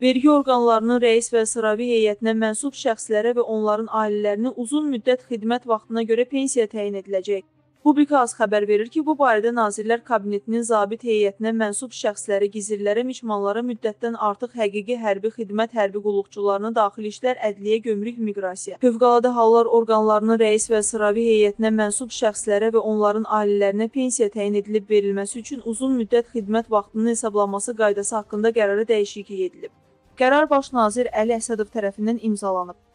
Vergi orqanlarının rəis və sıravi heyətinə mənsub şəxslərə və onların ailələrinə uzun müddət xidmət vaxtına görə pensiya təyin ediləcək. Publika.az xəbər verir ki, bu barədə Nazirlər Kabinetinin zabit heyətinə mənsub şəxsləri, gizirlərə, mişmanlara müddətdən artıq həqiqi hərbi xidmət, hərbi qulluqçularını, daxili işlər, ədliyyə, gömrük, miqrasiya, fövqəladə hallar orqanlarının rəis və sıravi heyətinə mənsub şəxslərə və onların ailələrinə pensiya təyin edilib verilməsi üçün uzun müddət xidmət vaxtının hesablanması qaydası haqqında qərara dəyişiklik edilib. Qərar Baş nazir Əli Əsədov tərəfindən imzalanıb.